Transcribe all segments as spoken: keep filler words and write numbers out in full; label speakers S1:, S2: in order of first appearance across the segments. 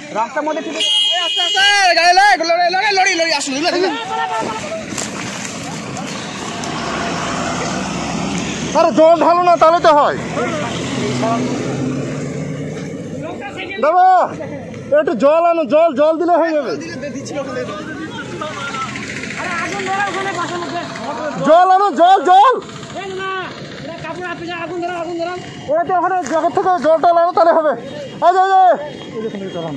S1: রাস্তার মধ্যে ঠিক
S2: আস্তে আস্তে গাড়ি লড়ি লড়ি লড়ি লড়ি আসুন
S3: আরে জল ঢালো না তাহলে তো হয় দাদা একটু জল আনো জল জল দিলে হয়ে যাবে জল আনো জল জল ওরা তো ওখানে জগৎ থেকে জলটা আনো তাহলে হবে আচ্ছা আচ্ছা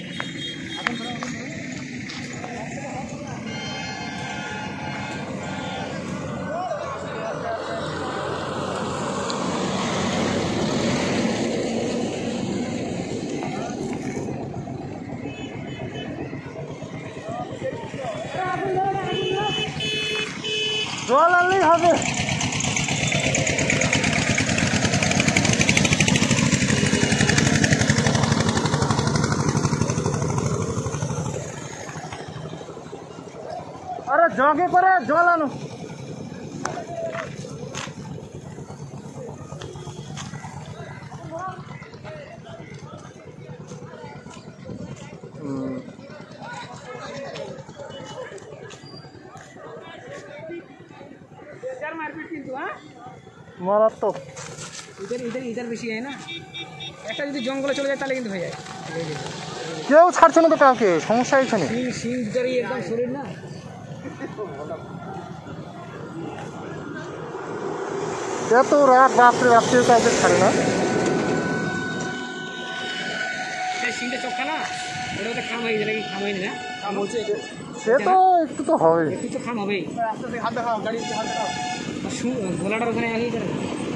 S3: জল আনলেই হবে আরে জগে করে জল আনো মারাত্মক
S1: इधर इधर इधर বেশি হয় না একটা যদি জঙ্গলে চলে যায় তাহলে কিন্তু হয়ে যায়
S3: কেউ ছাড়ছে না তো কাউকে সমস্যা এখানে
S1: সিং সিং ধরে একদম শরীর না
S3: এত রাত রাত্রে রাত্রে কাউকে ছাড়ে না
S1: সেই সিংটা চোখা না ওটা তো খাম হয়ে যায় নাকি খাম হয়নি না খাম হচ্ছে
S3: সে তো একটু তো হবে
S1: একটু তো খাম হবেই
S2: আস্তে আস্তে হাত দেখাও গাড়ি হাত দেখাও
S1: গোলাটার ওখানে আগেই করে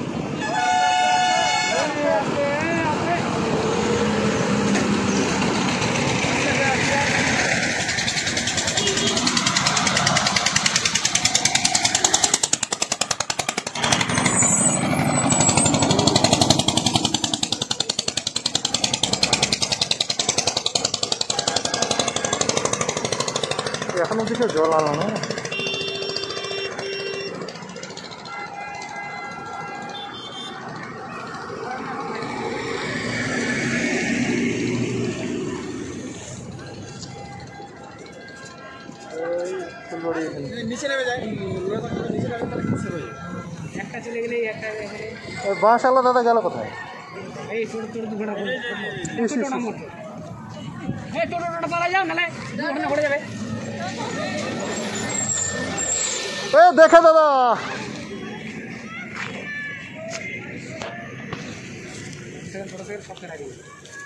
S3: এখনো দিকে জল আনো না
S2: নিচে নেমে যায় নিচে নেমে তাহলে কিছু হয়ে যায়
S1: একটা চলে গেলে একটা
S3: ওই বাঁশালা দাদা গেল কোথায়
S1: এই ছোট ছোট দুঘটা টোটো মোটর এই টোটো টোটো পালা যাও নালে দুঘটা পড়ে যাবে
S3: এ দেখে দাদা
S1: ছোট ছোট সব ফেরা দিবে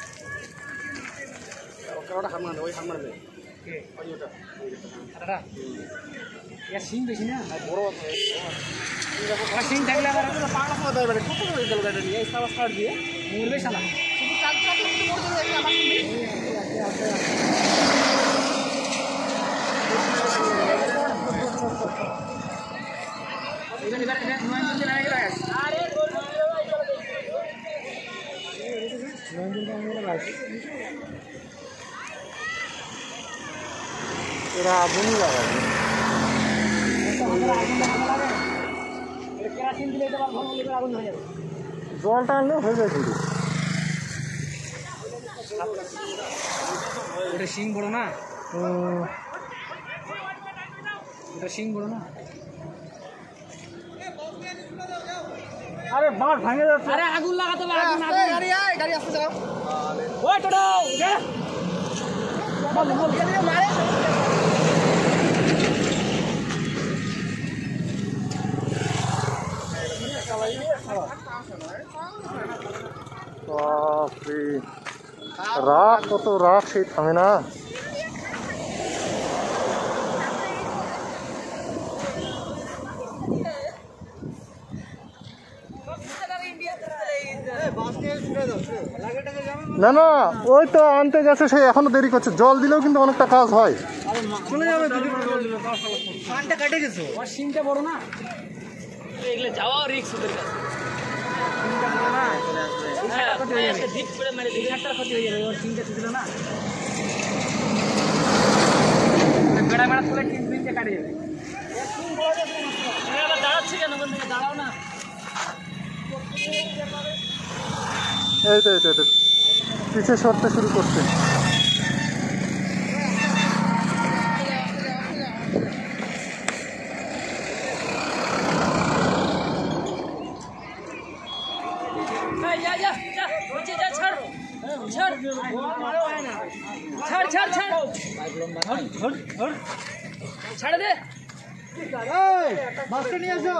S2: ওটা হার মারবে ওই হার মারবে
S1: কে
S2: ওই ওটা
S1: দাদা ইয়া সিং বেশি না
S2: বড়
S1: আর সিং থাকলে আবার
S2: পাগলা পড়ে দেবে কত করে গেল গাড়ি নিয়ে সাবা স্টার্ট দিয়ে
S1: মরবে শালা
S2: শুধু চাল চাল একটু মরে যাবে আমার
S1: এবার এবার নয় দিন আগে লাগাস আরে নয় দিন আগে লাগাস
S3: এরা আগুন লাগায়
S1: কেরাসিন দিলে তো ভালো হলে আগুন হয়ে যাবে
S3: জলটা আনলেও হয়ে যায় কিন্তু
S1: ওটা শিং বড় না ওটা শিং বড় না
S3: আরে বাঁশ ভাঙে যাচ্ছে
S1: আরে আগুন লাগাতে হবে আগুন আগুন
S2: গাড়ি আয় গাড়ি আসতে যাও
S1: ওই টোটো যা বল বল
S2: মারে
S3: বাপরে রাগ কত রাগ সেই থামে না না না ওই তো আনতে গেছে সে এখনো দেরি করছে জল দিলেও কিন্তু অনেকটা কাজ হয়
S2: চলে যাবে ফানটা কেটে গেছে
S1: ওর সিংটা বড় না এগুলো যাওয়া রিস্ক ওদের কাছে সিংটা বড় না হ্যাঁ একটা ডিপ করে মেরে দিলে একটা ক্ষতি হয়ে যাবে ওর সিংটা ছিল না বেড়া বেড়া তুলে তিন তিনটে কাটে যাবে সিং বড় যাবে আবার দাঁড়াচ্ছে কেন বন্ধু দাঁড়াও না
S3: এই তো এই তো পিছিয়ে সরতে শুরু করছে
S1: ছাড় ছাড় ছাড় ছাড় ছাড়ে দে
S3: মাছটা নিয়ে আসো।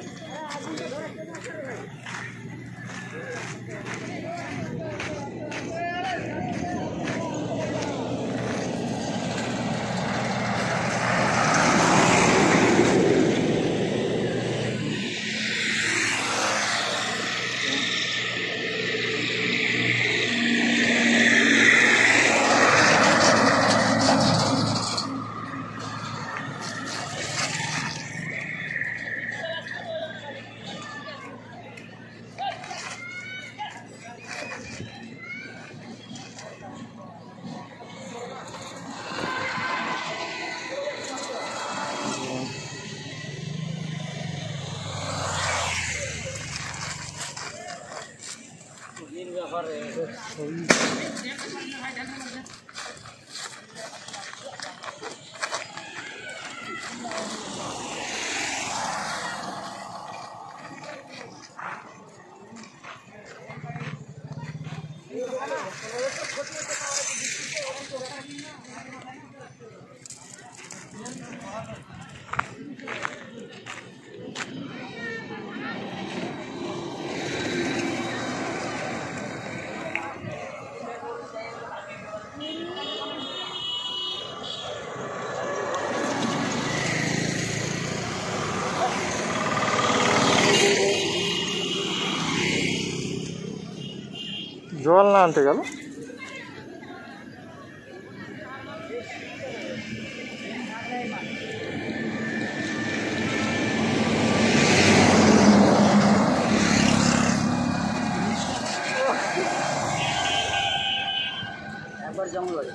S3: জল না আনতে গেল
S2: একবার যেমন লাগে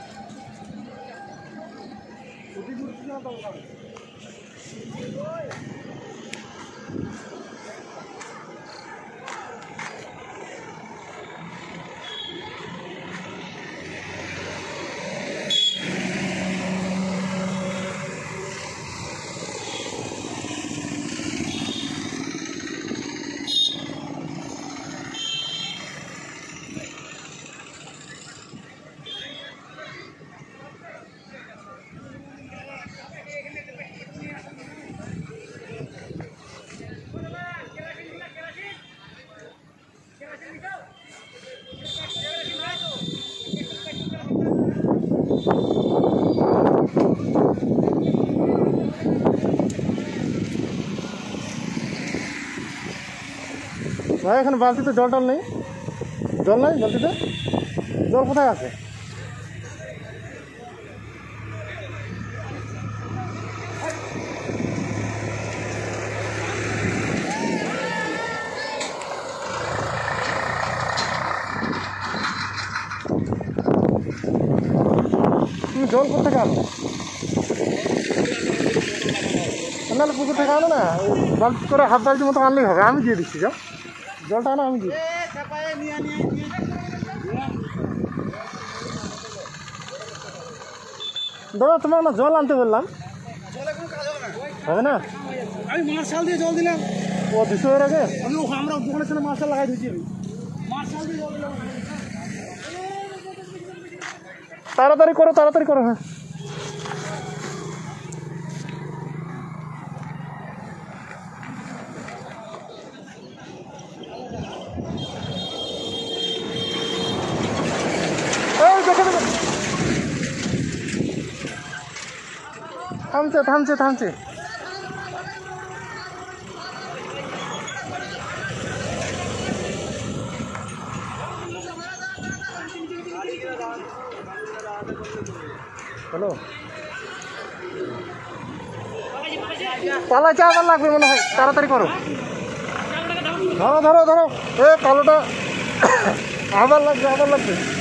S3: ভাই এখানে বালতিতে জল টল নেই জল নাই বালতিতে জল কোথায় আছে তুমি জল কোথেকে আনো নাহলে পুকুর থেকে আনো না বালতি করে হাফ বালতির মতো আনলেই হবে আমি দিয়ে দিচ্ছি যাও জলটা আনো আমি দিই দাদা তোমার না জল আনতে বললাম হবে না
S2: আমি মার্শাল দিয়ে জল দিলাম
S3: ও দুশো এর আগে
S2: আমি আমরা দোকানের সামনে মার্শাল লাগাই দিয়েছি আমি মার্শাল দিয়ে জল দিলাম
S3: তাড়াতাড়ি করো তাড়াতাড়ি করো হ্যাঁ থামছে থামছে থামছে হ্যালো পালা চা আবার লাগবে মনে হয় তাড়াতাড়ি করো ধরো ধরো ধরো এ কালোটা আবার লাগবে আবার লাগবে